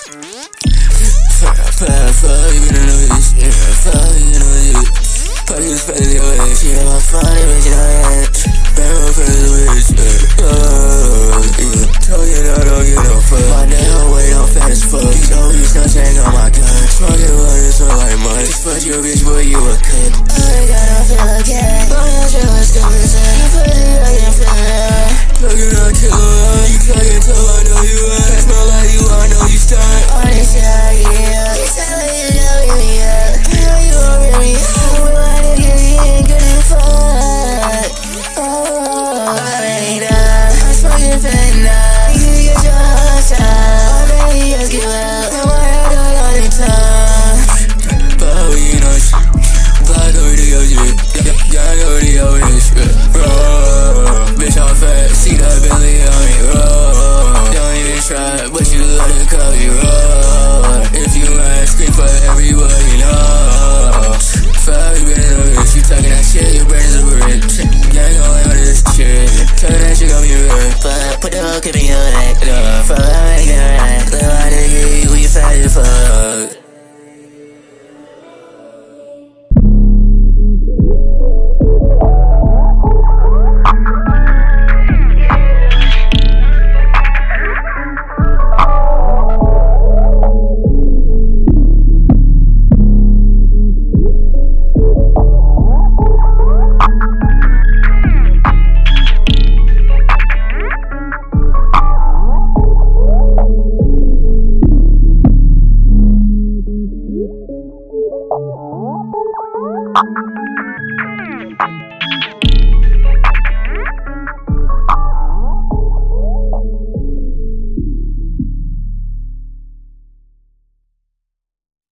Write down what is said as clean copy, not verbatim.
Fuck you know this, fuck you know this. Pockets fat in your head. She have my funny bitch in her head. Barrel for the bitch,